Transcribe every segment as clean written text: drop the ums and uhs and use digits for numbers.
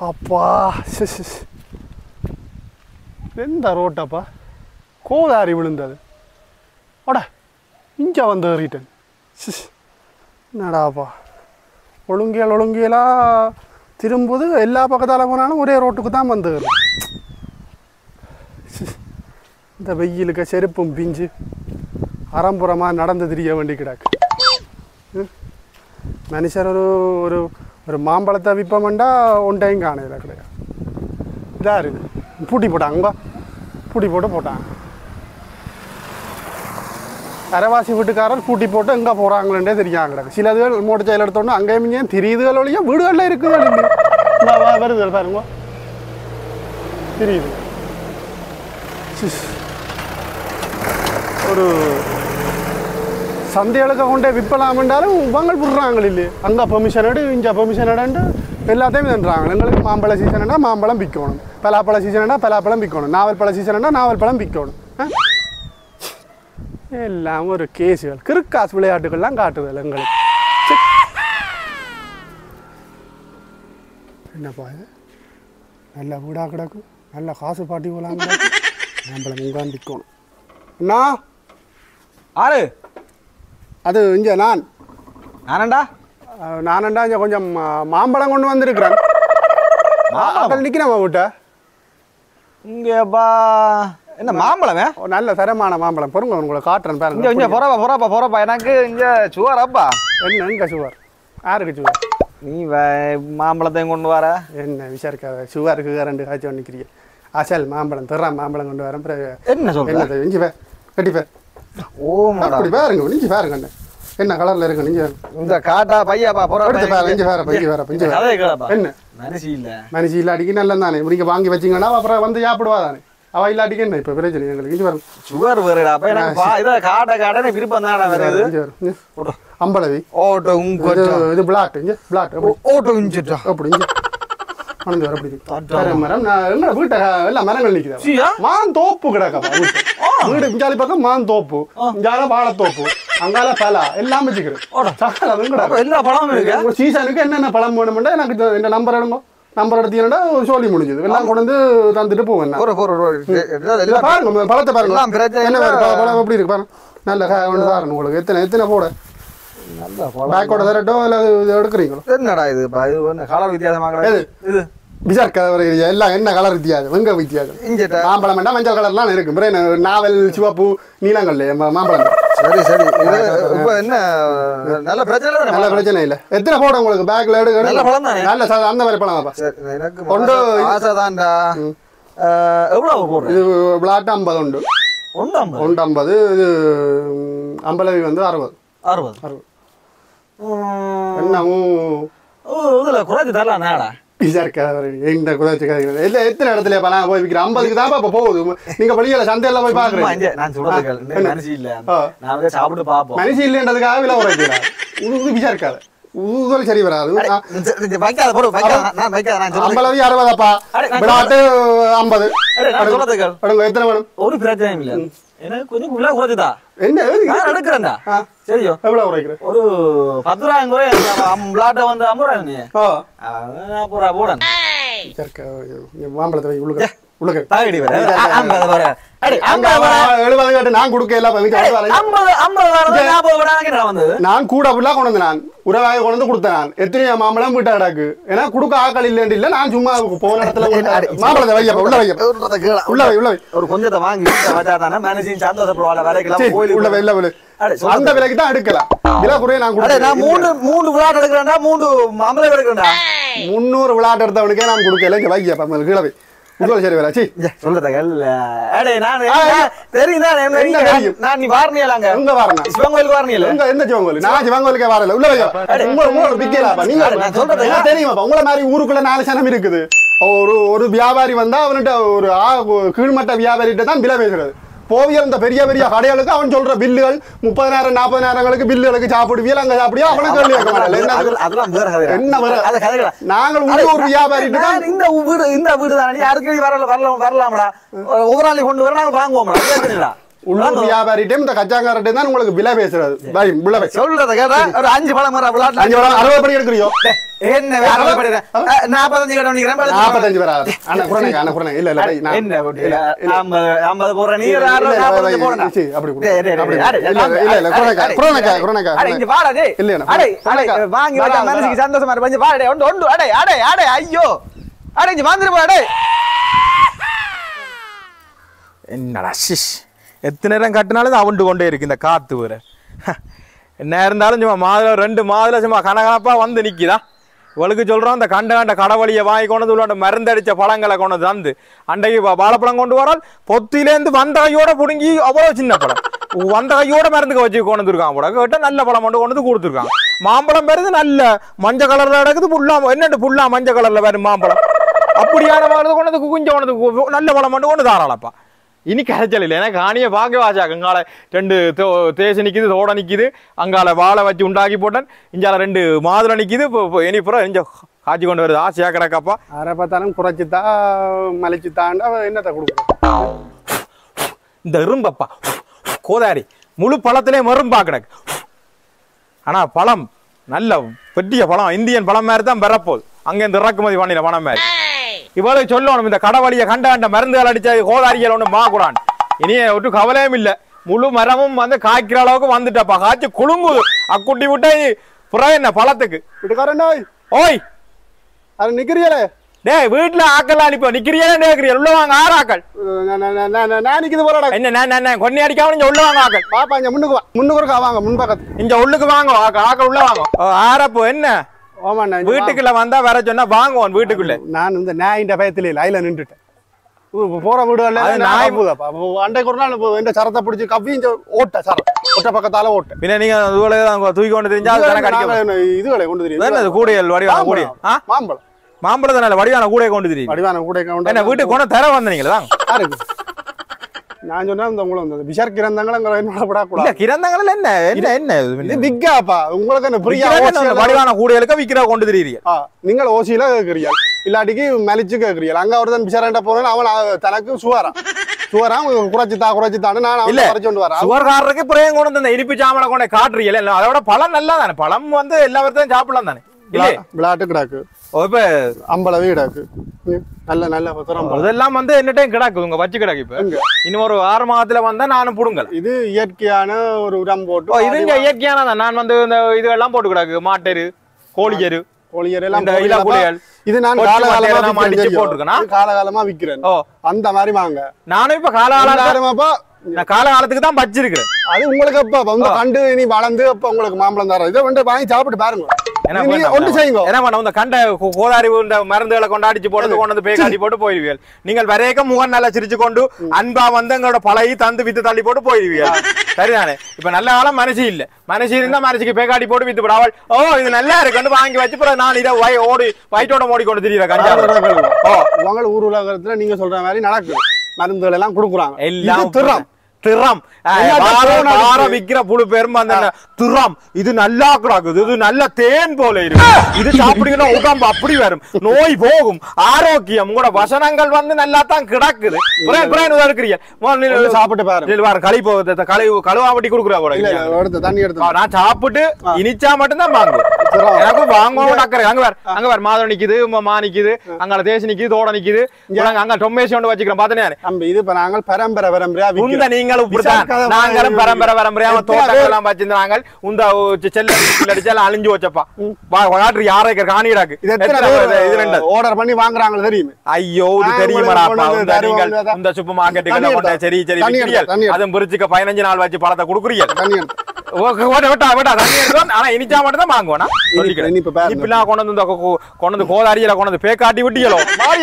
அப்பா எந்த ரோட்டப்பா கோதாரி விழுந்தது அட இங்கே வந்து ஏறிட்டேன் என்னடாப்பா ஒழுங்கியலாக திரும்புது எல்லா பக்கத்தால் போனாலும் ஒரே ரோட்டுக்கு தான் வந்து இந்த வெயிலுக்கு செருப்பும் பிஞ்சு அறம்புறமாக நடந்து திரிய வேண்டி கிடக்கு மனுஷர் ஒரு ஒரு மாம்பழத்தை விற்பமெண்டா ஒன்றையும் காணையில் கிடையாது இதாக இருக்குது பூட்டி போட்டாங்க பூட்டி போட்டு போட்டாங்க அரைவாசி வீட்டுக்காரர் பூட்டி போட்டு எங்கே போகிறாங்களே தெரியாங்க கிடக்கு சிலதுகள் மோட்டர் சைடில் எடுத்தோன்னா அங்கேயும் இங்கேயும் தெரியுதுகள் வழியாக வீடுகளில் இருக்குது வருது பாருங்க தெரியுது ஒரு சந்தைகளுக்கு கொண்டே விற்பலாம் என்றாலும் இவங்க விடுறாங்க இல்லையே அங்கே பெர்மிஷன் எடு இங்கே பெர்மிஷன் எடுண்டு எல்லாத்தையும் தந்துடுறாங்க எங்களுக்கு மாம்பழ சீசனா மாம்பழம் விற்கணும் பலாப்பழ சீசனா பலாப்பழம் விற்கணும் நாவல் பழ சீசனா நாவல் பழம் விற்கணும் எல்லாம் ஒரு கேஸுகள் கிறுக்காசு விளையாட்டுகள்லாம் காட்டுதல் எங்களுக்கு என்னப்பா இது நல்ல வீடாக கிடக்கும் நல்ல காசு பாட்டி போலாம் மாம்பழம் உங்கான் விற்கணும் அண்ணா ஆறு அது இங்கே நானண்டா இங்கே கொஞ்சம் மாம்பழம் கொண்டு வந்திருக்கிறேன் அதில் நிற்கிறேன் வீட்டை இங்கேப்பா என்ன மாம்பழமே நல்ல தரமான மாம்பழம் பொறுங்க உங்களை காட்டுறேன் பாருங்க இங்கே போறப்பா எனக்கு இங்கே சுவர் அப்பா என்ன எங்கே சுவர் யாருக்கு சுவர் நீ மாம்பழத்தையும் கொண்டு வர என்ன விசாரிக்காத சுவருக்கு ரெண்டு காய்ச்சி நிற்கிறீங்க அசல் மாம்பழம் தர்றான் மாம்பழம் கொண்டு வரேன் என்ன சொல்ற இஞ்சி கட்டிப்பேன் அப்படி பாருங்க நீங்க பாருங்க என்ன கலர்ல இருக்கு நீங்க இந்த காட்டா பையாப்பா போற என்ன மனுஷி இல்ல அடிக்க நல்ல தானே நீங்க வாங்கி வச்சீங்கன்னா அப்புறம் வந்து சாப்பிடுவா தானே அவ இல்ல அடிக்க என்ன இப்ப பிரச்சனை எங்களுக்கு இஞ்சி பாருங்க சுகர் வருடா அப்ப எனக்கு இத காட்ட விருப்பம் தானே வருது அம்பளவி ஓட்டோ இது பிளாட் இங்க பிளாட் ஓட்டோ இஞ்சிட்டா அப்படி இங்க மணந்து வர அப்படி மரம் நான் வீட்டை எல்லாம் மரங்கள் நிக்குது மான் தோப்பு கிடக்கப்பா வீடு இங்காலி பக்கம் மான் தோப்பு இங்கால வாழைத்தோப்பு அங்கால பலா எல்லாம் வச்சுக்கிறேன் எல்லா பழமும் இருக்கு சீசனுக்கு என்னென்ன பழம் வேணும்னா எனக்கு இந்த நம்பர் எடுங்க நம்பர் எடுத்தீங்கன்னா சொல்லி முடிஞ்சது எல்லாம் கொண்டு வந்து தந்துட்டு போவேன் பாருங்க பழத்தை பாருங்க என்ன பழம் எப்படி இருக்கு பாருங்க நல்ல ஒன்று தாரணும் உங்களுக்கு எத்தனை போட பேக்கோட தரட்டும் இல்லை எடுக்கிறீங்களோ என்னடா இது கலர் வித்தியாசமாக இது பிசார் கலர் எல்லாம் என்ன கலர் வித்தியாசம் எங்க வித்தியாசம் மாம்பழம் வேண்டாம் மஞ்சள் கலர்லாம் இருக்கு நாவல் சிவப்பு நீலங்கல்ல மாம்பழம் சரி இப்ப என்ன நல்ல பிரச்சனை இல்ல எத்தனை போட உங்களுக்கு பேக்ல எடுக்க நல்ல அந்த மாதிரி பழம் எனக்கு கொண்டு ஆசைதான்டா எவ்வளவு போடுற இது பிளாட் 50 உண்டு 50 இது அம்பலவி வந்து 60 என்னவும் இதுல குறைச்சு தரலாம் நேடா எத்தனை இடத்துல போய் விற்கிற 50க்கு தான் இப்ப போகுது நீங்க வெளியில சந்தையில போய் பாக்குறீங்க மனுஷி இல்லைன்றதுக்காக விலை குறைக்கிறார் விசாரிக்காத ஊதல் சரி வராது 50 60அப்பா விளாட்டு 50 எத்தனை வேணும் ஒரு பிரச்சனை இல்ல எனக்கு கொஞ்சம் உள்ள குறைச்சுதா என்ன எடுக்கிறேன்டா சரியோ எவ்வளவு குறைக்கிறேன் ஒரு 10,000 குறை பிளாட்டை வந்து 50 ரூபாய் போடன் மாம்பழத்தை வை உள்ள நான் கொடுக்க நான் கூட அப்படிலாம் கொண்டு வந்தேன் நான் உறவாக கொண்டு கொடுத்தேன் நான் எத்தனையோ மாம்பழம் வீட்டை கிடக்கு ஏன்னா கொடுக்க ஆக்கள் இல்லைன்னு இல்லை நான் சும்மா போன இடத்துல மாம்பழத்தை வைக்க உள்ள வைக்க உள்ள ஒரு கொஞ்சத்தை வாங்கி உள்ள இல்ல அந்த விலைக்கு தான் எடுக்கலாம் விலை குறைய நான் மூணு விளையாட்டு எடுக்கிறேன்டா 3 மாம்பழம் எடுக்கிறேன்டா 300 விளையாட்டு எடுத்தவனுக்கே நான் கொடுக்கல இங்க வைக்க கீழே சரி வரா சி சொல்றதுகள் தெரியும் நான் நீ வாரணியலாங்க உங்க வாரணா சிவன் கோயிலுக்கு வாரணியல உங்க எந்த சிவன் கோயில் நான் சிவன் கோயிலுக்கே வரல உள்ள உங்களோட பிக்கலாப்பா நீங்க சொல்றது தெரியுமாப்பா உங்களை மாதிரி ஊருக்குள்ள 4 சனம் இருக்குது ஒரு வியாபாரி வந்தா அவன்கிட்ட ஒரு கீழ்மட்ட வியாபாரிகிட்ட தான் விலை பேசுறது போவிய இந்த பெரிய பெரிய கடைகளுக்கு அவன் சொல்ற பில்லுகள் 30,000 40,000 பில்லுகளுக்கு சாப்பிடுவியல் அங்க சாப்பிடியா அவனுக்கு கேள்வி கேட்க மாட்டேன் என்ன நாங்கள் ஒரு வியாபாரி இந்த வீடு தானே அடிக்கடி வரலாம்டா ஒவ்வொரு நாளைக்கு கொண்டு வர நாங்க வாங்குவோம்டா உள்ளூர் வியாபாரிட்டையும் இந்த கச்சாங்காரட்டையும் தான் உங்களுக்கு விலை பேசுறது சொல்றத கேட்டா ஒரு 5 பழம் 5 பழம் 60 படி எடுக்கிறியோ என்ன 60 படி 45 கடை நிக்கிறேன் 45 வராது அண்ணா குறனே இல்ல என்ன 50 போற நீ 40 போறடா அப்படி இல்ல குறனக்கா அட இங்க வாடா டேய் இல்ல அட வாங்கி வச்ச மனசுக்கு சந்தோஷமா இருக்கு கொஞ்சம் வாடா ஒண்டு அட ஐயோ அட இங்க வந்துரு போடா டேய் என்னடா சிஷ் எத்தனை நேரம் கட்டினாலும் அவண்டு கொண்டே இருக்கு இந்த காத்து வேற என்ன இருந்தாலும் சும்மா மாதுளை 2 மாதுளை சும்மா கனகனப்பா வந்து நிக்குதா இவளுக்கு சொல்றோம் இந்த கண்ட கடவழியை வாங்கி கொண்டு உள்ள மருந்தடிச்ச பழங்களை கொண்டு தந்து அன்றைக்கு வாழைப்பழம் கொண்டு வரால் பொத்திலேருந்து வந்த கையோட பிடுங்கி அவ்வளவு சின்ன பழம் வந்த கையோட மருந்துக்கு வச்சு கொண்டு வந்துருக்கான் கூட கேட்டா நல்ல பழம் கொண்டு வந்து கொடுத்துருக்கான் மாம்பழம் வருது நல்ல மஞ்சள் கலர்ல நடக்குது புல்லா மஞ்சள் கலர்ல வரும் மாம்பழம் அப்படியான மருந்து கொண்டு வந்து குஞ்ச கொண்டு நல்ல பழம் மட்டும் கொண்டு தாராளப்பா இனி கரைச்சல் இல்லை ஏன்னா காணியை பார்க்க வாச்சாக்கு அங்கால 2 தேசு நிற்கிது தோட நிற்கிது அங்கால வாழை வச்சு உண்டாக்கி போட்டேன் இஞ்சால 2 மாதுளை நிற்கிது இனிப்புறம் இஞ்ச காய்ச்சி கொண்டு வருது ஆசையா கிடக்காப்பா அரை பார்த்தாலும் குறைச்சித்தா மலிச்சுத்தாண்டா என்னத்தை கொடுக்கும் இந்த இரும்பப்பா கோதாரி முழு பழத்திலே மரும்பா கிடக்கு ஆனா பழம் நல்ல பெட்டிய பழம் இந்தியன் பழம் மாதிரி தான் பெறப்போகுது அங்கேருந்து இறக்குமதி பண்ணின பணம் மாதிரி இவ்வளவு சொல்லணும் இந்த கடவழியை கண்ட மருந்துகள் அடிச்ச கோதாரிகள் ஒண்ணு மாக்குறான் இனி ஒட்டு கவலையும் இல்ல முழு மரமும் வந்து காய்க்கிற அளவுக்கு வந்துட்டப்பா காய்ச்சி குலுங்குது அக்குட்டி விட்டா புறம் என்ன பழத்துக்கு வீட்டுக்காரன் ஓய் அது நிக்கிறியலே டேய் வீட்டுல ஆக்கல் அனுப்ப நிக்கிறியா உள்ள வாங்க 6 ஆக்கள் நான் நிக்குது போறடா என்ன நான் கொன்னி அடிக்காம நீங்க உள்ள வாங்க ஆக்கள் பாப்பா இங்க முன்னுக்கு வாங்க முன்பக்கத்து இங்க உள்ளுக்கு வாங்க ஆக்கள் உள்ள வாங்க ஆறப்போ என்ன வீட்டுக்குள்ள வந்தா வர சொன்னா வாங்குவோம் வீட்டுக்குள்ள நான் இந்த நாயின்ற பயத்திலே லைல நின்றுட்டேன் போற வீடுல நாய் போதாப்பா அன்றைக்கு ஒரு நாள் இந்த சரத்தை பிடிச்சி கவ்வி ஓட்ட சரம் ஒட்ட பக்கத்தால ஓட்ட பின்ன நீங்க தூக்கி கொண்டு தெரிஞ்சா இதுகளை கொண்டு தெரியும் கூடையல் வடிவான கூடை மாம்பழம் மாம்பழத்தினால வடிவான கூடை கொண்டு தெரியும் வடிவான கூடை என்ன வீட்டுக்கு கொண்டு தர வந்தீங்களா நான் சொன்னா இந்த உங்களை விஷர் கிரந்தங்கள் என்னோட படக்கூடாது கிரந்தங்கள் என்ன என்ன இது விக்காப்பா உங்களுக்கு என்ன பிரியா வடிவான கூடைகளுக்கு விக்கிற கொண்டு தெரியுறீங்க நீங்கள் ஓசியில கேக்குறீங்க இல்லாட்டிக்கு மலிச்சு கேக்குறீங்க அங்க ஒருத்தன் பிஷாரண்ட போறேன் அவன் தனக்கு சுவரான் குறைச்சித்தான்னு நான் இல்ல கொண்டு வரேன் சுவர்காரருக்கு பிரேம் கொண்டு வந்த இனிப்பு சாமலை கொண்டு காட்டுறீங்க அதோட பழம் நல்லா தானே பழம் வந்து எல்லாத்தையும் சாப்பிடலாம் தானே விளையாட்டு கிடாக்கு இப்ப அம்பளவே கிடாக்கு நல்ல அதெல்லாம் வந்து என்ன டைம் கிடாக்கு உங்க வச்சு கிடாக்கு இப்ப இன்னும் ஒரு 6 மாதத்துல வந்தா நானும் புடுங்கல் இது இயற்கையான ஒரு உரம் போட்டு இது இயற்கையான நான் வந்து இந்த இதெல்லாம் போட்டு கிடாக்கு மாட்டெரு கோழியரு எல்லாம் இது நான் காலகாலமா விக்கிறேன் அந்த மாதிரி வாங்க நானும் இப்ப காலகாலத்துக்கு தான் வச்சிருக்கிறேன் அது உங்களுக்கு அப்ப கண்டு இனி வளர்ந்து அப்ப உங்களுக்கு மாம்பழம் தரோம் இதை வந்து வாங்கி சாப்பிட்டு பாருங்க கோதாரி மருந்துகளை கொண்டாடிச்சு போட்டு கொண்டு பேய் காட்டி போட்டு போயிருவீர்கள் நீங்கள் வரையக்க முகம் நல்லா சிரிச்சு கொண்டு அன்பா வந்து எங்களோட பழகி தந்து வித்து தள்ளி போட்டு போயிருவீர்கள் சரிதானே இப்ப நல்ல காலம் மனசு இல்ல மனசு இருந்தா மனசுக்கு பேய் காட்டி போட்டு வித்து போடாவல் இது நல்லா இருக்குன்னு வாங்கி வச்சு நான் இதை ஓடி வயிற்றோட ஓடி கொண்டு தெரியல கஞ்சா உங்க ஊர் உலகத்துல நீங்க சொல்ற மாதிரி நடக்குது மருந்துகள் எல்லாம் கொடுக்குறாங்க எல்லாம் திறம் விக்கிற புழு பெரும் திறம் இது நல்லா கிடக்குது இது நல்ல தேன் போல இருக்கு இது சாப்பிடுங்கன்னா உடம்பு அப்படி வரும் நோய் போகும் ஆரோக்கியம் உங்களோட வசனங்கள் வந்து நல்லா தான் கிடக்குது சாப்பிட்டு பாரு கழுவாவட்டி கொடுக்குறா நான் சாப்பிட்டு இனிச்சா மட்டும்தான் வாங்குவேன் எனக்கு வாங்கணும் அக்கறை அங்க வேற மாதம் நிக்குது மா நிக்குது அங்க தேசி நிக்குது தோட நிக்குது அங்க டொமேசி ஒன்று வச்சுக்கிறேன் பாத்தேன் இது நாங்கள் பரம்பரை நீங்களும் நாங்களும் பரம்பரை தோட்டங்கள் வச்சிருந்தாங்க உந்த செல்ல அழிஞ்சு வச்சப்பா காட்டு யாரை காணிடாக்கு ஆர்டர் பண்ணி வாங்குறாங்க தெரியும் ஐயோ இது தெரியுமாடா இந்த சூப்பர் மார்க்கெட்டுக்கு சரி அதுவும் பிரிச்சுக்க 15 நாள் வச்சு பழத்தை கொடுக்குறீங்க ஆனா இனிச்சா மட்டும் தான் வாங்குவோம் கொண்டு கோதாரியில கொண்டு பேக்காட்டி விட்டியலோ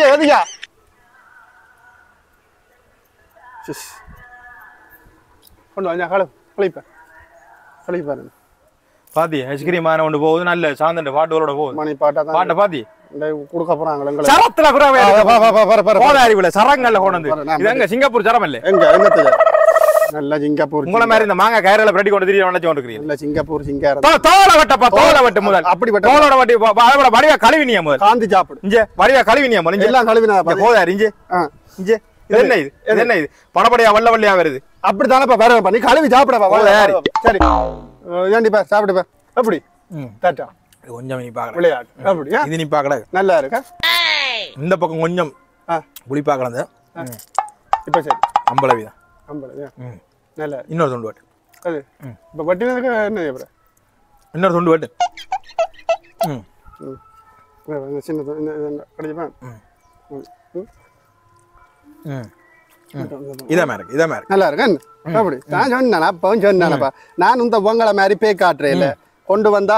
பாத்தி ஐஸ்கிரீம் ஒன்று போகுது நல்ல சாந்தண்டு பாட்டுகளோட போகுது பாட்ட பாத்தி கொடுக்க போறாங்க சரங்கள்ல கொண்டு இது எங்க சிங்கப்பூர் சரம் இல்ல நல்ல சிங்கப்பூர் உங்கள மாதிரி இந்த மாங்க கயிறல பிரட்டி கொண்டு திரிய நினைச்சு கொண்டிருக்கீங்க இல்ல சிங்கப்பூர் சிங்காரம் தோல வட்டப்பா தோல வட்டு முதல் அப்படி வட்ட தோலோட வட்டி வடிவா கழுவினியா முதல் காந்தி சாப்பிடு இங்க வடிவா கழுவினியா முதல் எல்லாம் கழுவினா கோதாரி இங்க என்ன இது என்ன இது படபடியா வள்ள வள்ளியா வருது அப்படித்தானப்பா வேறப்பா நீ கழுவி சாப்பிடப்பா சரி ஏண்டிப்பா சாப்பிடுப்பா எப்படி தாட்டா கொஞ்சம் நீ பாக்கல விளையாட்டு அப்படி இது நீ பாக்கல நல்லா இருக்கா இந்த பக்கம் கொஞ்சம் புளி பாக்கல இப்ப சரி அம்பளவிதான் நல்லா இன்னொரு துண்டு வாட்டு அது இப்ப வட்டினதுக்கு என்ன அப்புறம் இன்னொரு துண்டு வாட்டு சின்ன கிடைச்சப்பா இதமா இருக்கு இதமா இருக்கு நல்லா இருக்கு அப்படி நான் சொன்னேன் அப்பவும் சொன்னேன்ப்பா நான் இந்த பொங்கலை மாதிரி பேய் காட்டுறேன் கொண்டு வந்தா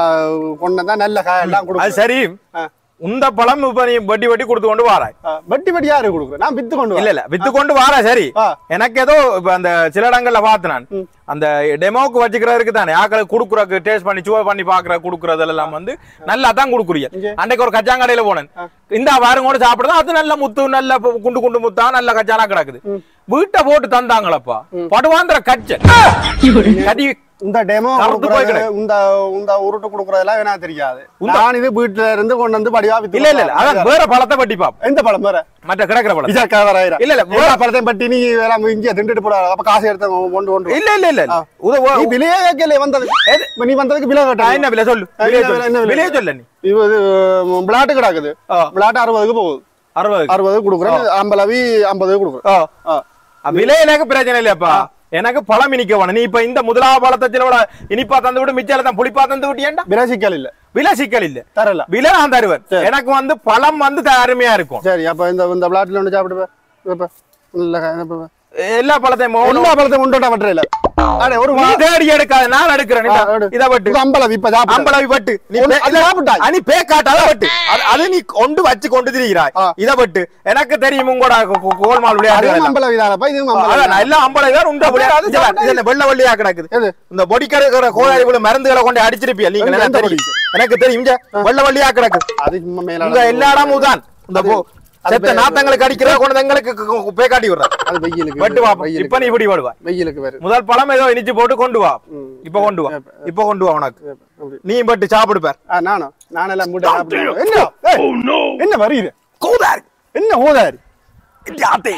நல்ல காயெல்லாம் கொடுக்கும் சரி உந்த பழம் இப்ப நீ வட்டி வட்டி கொடுத்து கொண்டு வாராய் வட்டி வட்டி யாரு கொடுக்குற நான் வித்து கொண்டு இல்ல வித்து கொண்டு வாரா சரி எனக்கு ஏதோ இப்ப அந்த சில இடங்கள்ல பார்த்து நான் அந்த டெமோக்கு வச்சுக்கிறதுக்கு தானே ஆக்களுக்கு குடுக்குறதுக்கு டேஸ்ட் பண்ணி சுவை பண்ணி பாக்குற குடுக்குறது எல்லாம் வந்து நல்லா தான் குடுக்குறீங்க அன்னைக்கு ஒரு கச்சாங்கடையில போனேன் இந்த வாரம் கூட சாப்பிடுறதா அது நல்ல முத்து நல்ல குண்டு குண்டு முத்தா நல்ல கச்சானா கிடக்குது வீட்டை போட்டு தந்தாங்களப்பா படுவாந்திர கச்ச கடி இந்த டெமோ இந்த உருட்டு குடுக்குறதெல்லாம் வேணா தெரியாது நான் இது வீட்டுல இருந்து கொண்டு வந்து படிவா வித்து இல்ல இல்ல அதான் வேற பழத்தை பட்டி பாப்போம் எந்த பழம் வேற மற்ற கிடக்குற பழம் இல்ல இல்ல வேற பழத்தை பட்டி நீ வேற இங்கே திண்டுட்டு போட அப்ப காசு எடுத்து கொண்டு கொண்டு இல்ல இல்ல இல்ல நீ விலையே கேட்கல வந்தது நீ வந்ததுக்கு விலை கேட்ட என்ன விலை சொல்லு விலையே சொல்ல நீ இது விளையாட்டு கிடக்குது விளையாட்டு 60க்கு போகுது 60 கொடுக்குறேன் 50 கொடுக்குறேன் விலை எனக்கு பிரச்சனை இல்லையாப்பா எனக்கு பழம் இனிக்க வேணும் நீ இப்ப இந்த முதலாவது பழத்தை இனிப்பா தந்து விட்டு மிச்சால தான் புளிப்பா தந்து விட்டியேண்டா விலை சிக்கல் இல்ல விலை சிக்கல் இல்ல தரல விலை நான் தருவேன் எனக்கு வந்து பழம் வந்து அருமையா இருக்கும் சரி அப்ப இந்த விளையாட்டுல ஒன்று சாப்பிடுவேன் எல்லா பழத்தையும் எல்லா பழத்தையும் உண்டா வட்டுற இல்ல ஒரு தேடி எடுக்காது நான் எடுக்கிறேன் இத வட்டு அம்பளவி வட்டு நீ பே காட்டாத வட்டு அது நீ கொண்டு வச்சு கொண்டு திரிகிறாய் இத வட்டு எனக்கு தெரியும் உங்களோட கோல்மால் விளையாட்டு எல்லாம் அம்பளவி தான் உண்ட விளையாடு வெள்ள வள்ளியா கிடக்குது இந்த பொடிக்கிற கோழி மருந்துகளை கொண்டு அடிச்சிருப்பியா நீங்க எனக்கு தெரியும் வெள்ள வள்ளியா கிடக்கு எல்லா இடமும் தான் இந்த செத்த நாத்தங்களுக்கு அடிக்கிற கொண்டு எங்களுக்கு பே காட்டி விடுற அது வெயிலுக்கு வெட்டு வா இப்ப நீ இப்படி வருவா வெயிலுக்கு வேற முதல் பழம் ஏதோ இனிச்சு போட்டு கொண்டு வா இப்ப கொண்டு வா இப்ப கொண்டு வா உனக்கு நீ பட்டு சாப்பிடு பார் நானெல்லாம் மூட்டை சாப்பிடுவேன் என்ன என்ன வருகிற கோதாரி என்ன கோதாரி யாத்தே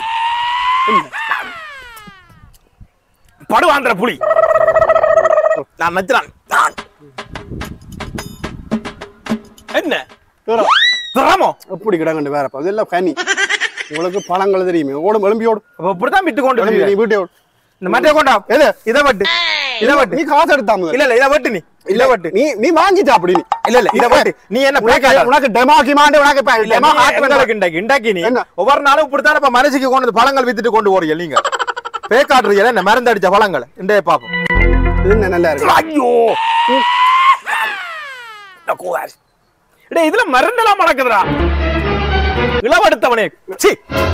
படுவாந்திர புலி நான் நச்சுறான் என்ன திராமோ எப்படி கிடங்கண்டு வேறப்பா அதெல்லாம் கனி உங்களுக்கு பழங்கள் தெரியுமே ஓடும் எலும்பியோடு இப்படிதான் விட்டு கொண்டு நீ வீட்டை இந்த மற்ற கொண்டா எது இதை வட்டு இதை வட்டு நீ காசு எடுத்தாம இல்ல இல்ல இதை வட்டு நீ இல்ல வட்டு நீ வாங்கி சாப்பிடு நீ இல்ல இல்ல இதை வட்டு நீ என்ன உனக்கு டெமோக்கி மாண்டு உனக்கு டெமோ இண்டாக்கி நீ ஒவ்வொரு நாளும் இப்படித்தான் இப்ப மனசுக்கு கொண்டு பழங்கள் வித்துட்டு கொண்டு போறீங்க நீங்க பே காட்டுறீங்க என்ன மருந்து அடிச்ச பழங்கள் இண்டே பாப்போம் இது நல்லா இருக்கு ஐயோ இதுல மருந்தெல்லாம் மணக்குதுடா இளவடுத்தவனே சி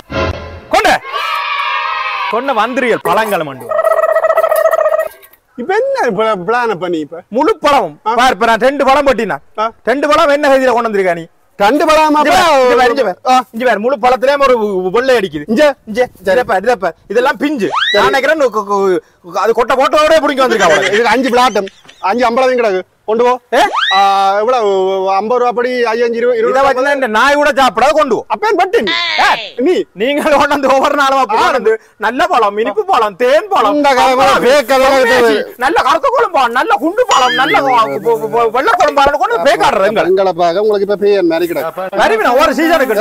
கொண்ட வந்திரியல் பழங்கள் மண்டு இப்ப என்ன பிளான பண்ணி இப்ப முழு பழமும் பாரு நான் 2 பழம் பட்டினா 2 பழம் என்ன செய்தியில கொண்டு வந்திருக்கா நீ 2 பழமா இங்க வேற முழு பழத்திலே ஒரு வெள்ளை அடிக்குது இதெல்லாம் பிஞ்சு நான் நினைக்கிறேன் அது கொட்டை போட்டோட பிடிக்க வந்திருக்கா இதுக்கு 5 பிளாட்டம் 5 அம்பளம் கிடக்கு கொண்டு போ எவ்வளவு 50 ரூபா படி 5 20 நாய் கூட சாப்பிடாத கொண்டு போ அப்பேன் பட்டு நீங்க கொண்டு வந்து ஒவ்வொரு நாளும் நல்ல பழம் இனிப்பு பழம் தேன் பழம் நல்ல கருத்து குழம்பு நல்ல குண்டு பழம் நல்ல வெள்ள குழம்பு கொண்டு பேக்காடுறேன் உங்களுக்கு இப்ப பேர் மாதிரி கிடக்கு ஒரு சீசனுக்கு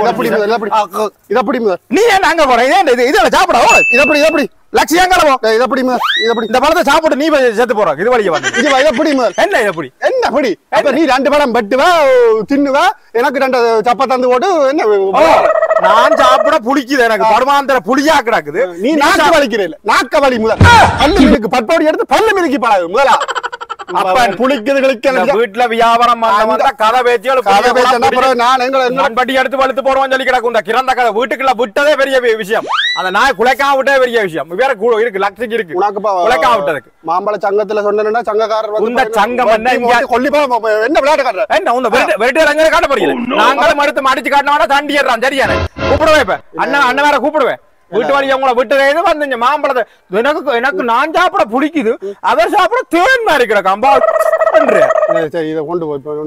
நீ ஏன் அங்க போற இதுல சாப்பிட எப்படி லட்சியங்களோ இதப்படி இந்த பழத்தை சாப்பிட்டு நீ செத்து போற இது வழிய எப்படி என்ன எப்படி என்ன படி அப்ப நீ 2 பழம் வெட்டுவா தின்னுவா எனக்கு 2 சப்பா தந்து போட்டு என்ன நான் சாப்பிட புளிக்குது எனக்கு படுமாந்திர புளியா கிடக்குது நீ நாக்க வலிக்கிறே நாக்க வலி முதல் பல்லு மினுக்கு பட்டோடி எடுத்து பல்லு மினுக்கி பழகு முதலா அப்ப புளிக்குது வீட்டுல வியாபாரம் கதை பேச்சு நான் பட்டி எடுத்து வலுத்து போடுவோம் சொல்லி கிடக்கும் இந்த கிறந்த கதை வீட்டுக்குள்ள விட்டதே பெரிய விஷயம் அந்த நாய் குலைக்காம விட்டதே பெரிய விஷயம் வேற இருக்கு லட்சிக்கு இருக்கு குலைக்காம விட்டதுக்கு மாம்பழ சங்கத்துல சொன்னா சங்கக்காரர் இந்த சங்கம் என்ன விளையாட்டு காட்டுற என்ன வெறுட்டு காட்ட போறீங்க நாங்களும் அடுத்து மடிச்சு காட்டினா தாண்டி ஏறான் சரியான கூப்பிடுவேன் இப்ப அண்ணன் வேற கூப்பிடுவேன் வீட்டு வழி அவங்கள விட்டு வந்து மாம்பழத்தை எனக்கு நான் சாப்பிட பிடிக்குது அவர் சாப்பிட தேன் மாதிரி கிடக்கு அம்பா சரி இதை கொண்டு போய்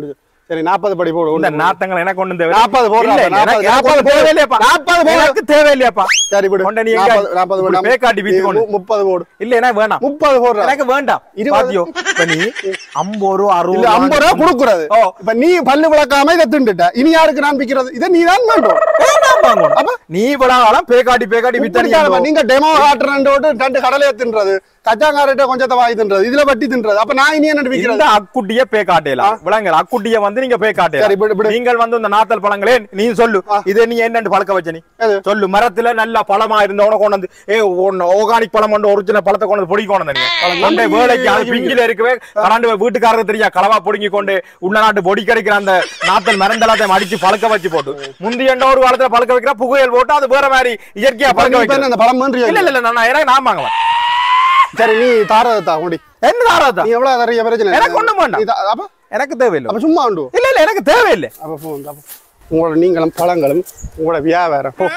சரி 40 படி போடு. இந்த நாத்தங்கள் எனக்கு கொண்டு 40 போடுறா. 40 தேவையில்லையாப்பா. 40 போடு. எனக்கு தேவையில்லையாப்பா. சரி விடு. கொண்ட நீ 40 போடு. பேக்காட்டி வித்து கொண்டு 30 போடு. இல்ல எனக்கு வேணாம். 30 போடுறா. எனக்கு வேண்டாம். பாத்தியோ இப்ப நீ 50 ரூபா 60 இல்ல 50 ரூபா குடுக்குறது. இப்ப நீ பல்லு விளக்காம இத தின்னுட்ட. இனி யாருக்கு நான் விக்கிறது? இத நீ தான் வேண்டும். அப்ப நீ படாலாம் பேக்காட்டி வித்தறியா? நீங்க டெமோ காட்டுறேன்னு ரெண்டு கடலைய தின்றது, கச்சாங்காரட்ட கொஞ்சத்தை வாங்கி தின்றது, இதுல வட்டி தின்றது. அப்ப நான் இனி என்ன விக்கிறது? இந்த அக்குட்டிய பேக்காட்டேலாம் விளங்கல. அக்குட்டிய வந்து நீங்க பேக்காட்டேலாம். நீங்கள் வந்து இந்த நாத்தல் பழங்களே நீ சொல்லு, இதை நீ என்னன்னு பழக்க வச்ச? நீ சொல்லு. மரத்துல நல்ல பழமா இருந்தவன கொண்டு வந்து ஆர்கானிக் பழம் கொண்டு ஒரிஜினல் பழத்தை கொண்டு பொடி கொண்டு வேலைக்கு பிஞ்சில இருக்கவே கராண்டு வீட்டுக்காரருக்கு தெரியா களவா பொடுங்கி கொண்டு உள்ள நாட்டு பொடி கிடைக்கிற அந்த நாத்தல் மரந்தெல்லாத்தையும் அடிச்சு பழக்க வச்சு போட்டு முந்தைய ஒரு காலத்துல பழக்க வைக்கிற புகையல் போட்டு அது வேற மாதிரி இயற்கையா பழக்க வைக்கிற அந்த பழம். இல்ல நான் வாங்குவேன். சரி நீ தாரதா கொடி. என்ன தாரதா? நீ எவ்வளவு நிறைய பிரச்சனை? எனக்கு ஒண்ணும் வேண்டாம். அப்ப எனக்கு தேவையில்லை. அப்ப சும்மா உண்டு. இல்ல எனக்கு தேவையில்லை. அப்ப போ. உங்களோட நீங்களும் பழங்களும் உங்களோட வியாபாரம் போ.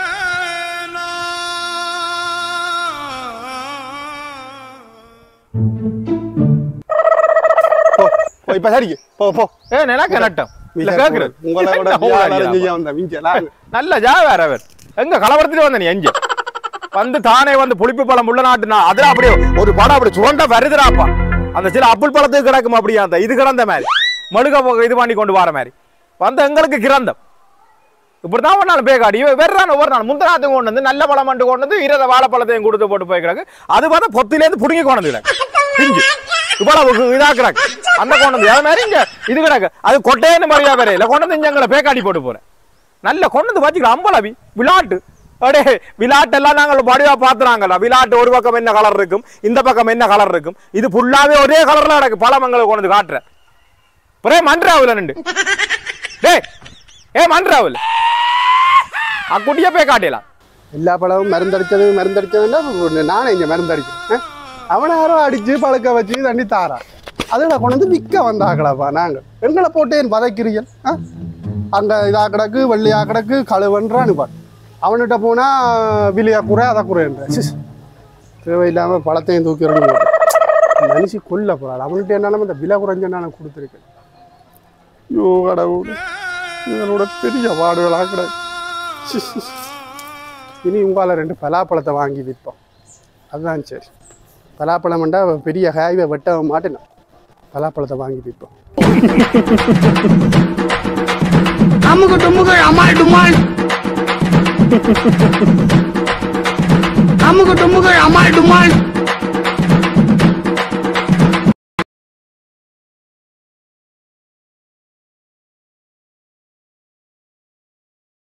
இப்ப சரிக்கு போ போ. எனக்கு நட்டம் இல்ல கேக்குறது. உங்களோட வியாபாரம் செய்ய வந்த மிஞ்சலா நல்ல வியாபாரம். எங்க கலவரத்துல வந்த நீ எங்க வந்து தானே வந்து புளிப்பு பழம் உள்ள நாட்டுனா அதுல அப்படியே ஒரு படம் அப்படி சுரண்டா வருதுராப்பா. அந்த சில அப்புள் பழத்துக்கு கிடக்கும் அப்படியே அந்த இது கிடந்த மாதிரி மழுக இது பண்ணி கொண்டு வர மாதிரி வந்து எங்களுக்கு கிரந்தம். இப்படிதான் ஒரு நாள் பேக்காடி வெறான ஒவ்வொரு நாள் முந்தநாத்துக்கு கொண்டு வந்து நல்ல பழம் கொண்டு வந்து இரத வாழைப்பழத்தையும் கொடுத்து போட்டு போய்க்கிறாங்க. அது பார்த்தா பொத்திலேருந்து புடுங்கி கொண்டு வந்து பிஞ்சு இவ்வளவு இதாக்குறாங்க. அந்த கொண்டு வந்து அது மாதிரி இங்க இது கிடக்கு. அது கொட்டையன்னு மாதிரியா வேற இல்லை கொண்டு வந்து இங்க எங்களை பேக்காடி போட்டு போறேன். நல்ல கொண்டு வந்து வச்சுக்கலாம். அம்பளவி விளையாட்டு அடே விளையாட்டு எல்லாம் நாங்கள் வடிவா பாத்துறாங்கல்ல. விளையாட்டு ஒரு பக்கம் என்ன கலர் இருக்கும், இந்த பக்கம் என்ன கலர் இருக்கும். இது ஃபுல்லாவே ஒரே கலர்ல கிடக்கு. பழமங்களை கொண்டு வந்து காட்டுறேன். ஒரே மன்றாவுல நின்று மன்றாவுல அக்குட்டியா போய் காட்டலாம். எல்லா பழமும் மருந்தடிச்சதுன்னா நானே இங்க மருந்தடிக்கிறேன். அவனை யாரோ அடிச்சு பழக்க வச்சு தண்ணி தாரா. அதுல கொண்டு வந்து விற்க வந்தாக்கலாப்பா. நாங்க எங்களை போட்டேன் வதைக்கிறீர்கள். அங்க இதா கிடக்கு வெள்ளியா கிடக்கு கழுவன்றான்னு பாரு. அவன்கிட்ட போனா விலையா குறை அதை குறைன்ற தேவையில்லாம பழத்தையும் தூக்கிறோன்னு மனுஷி கொல்ல போறாள். அவன்கிட்ட என்னாலும் இந்த விலை குறைஞ்ச நான் கொடுத்துருக்கேன். ஐயோ கடவுள், இவங்களோட பெரிய பாடுகளாக கிடக்கு. இனி உங்களால் 2 பலாப்பழத்தை வாங்கி விற்போம். அதுதான் சரி. பலாப்பழம்ண்டா பெரிய ஹாய்வை வெட்ட மாட்டேன். பலாப்பழத்தை வாங்கி விற்போம். அமுகு டுமுகு அமால் டுமால். அமுகு டுமுகு அமால் டுமால்.